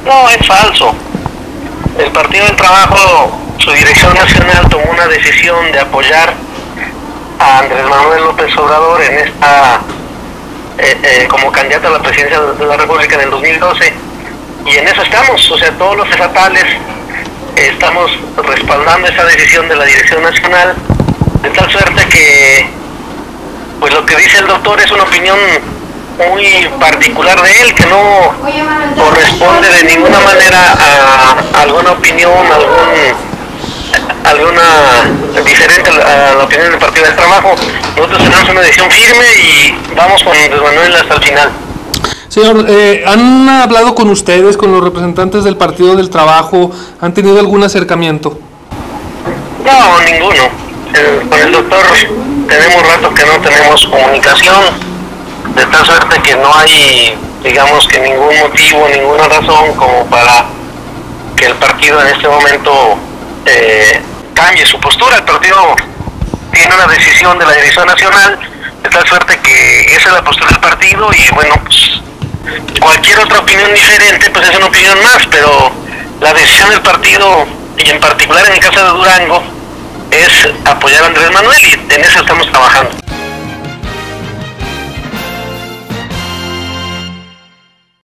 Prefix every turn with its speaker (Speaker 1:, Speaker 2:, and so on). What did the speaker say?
Speaker 1: No, es falso. El Partido del Trabajo, su dirección nacional tomó una decisión de apoyar a Andrés Manuel López Obrador en esta como candidato a la presidencia de la República en el 2012, y en eso estamos. O sea, todos los estatales estamos respaldando esa decisión de la dirección nacional, de tal suerte que pues lo que dice el doctor es una opinión muy particular de él, que no corresponde de ninguna manera a alguna opinión, alguna diferente a la opinión del Partido del Trabajo. Nosotros tenemos una decisión firme y vamos con Andrés Manuel hasta el final.
Speaker 2: Señor, ¿han hablado con ustedes, con los representantes del Partido del Trabajo? ¿Han tenido algún acercamiento?
Speaker 1: No, ninguno. Con el doctor tenemos rato que no tenemos comunicación, de tal suerte que no hay, digamos, que ningún motivo, ninguna razón como para que el partido en este momento cambie su postura. El partido tiene una decisión de la dirección nacional, de tal suerte que esa es la postura del partido, y bueno, pues cualquier otra opinión diferente pues es una opinión más, pero la decisión del partido, y en particular en el caso de Durango, es apoyar a Andrés Manuel, y en eso estamos trabajando.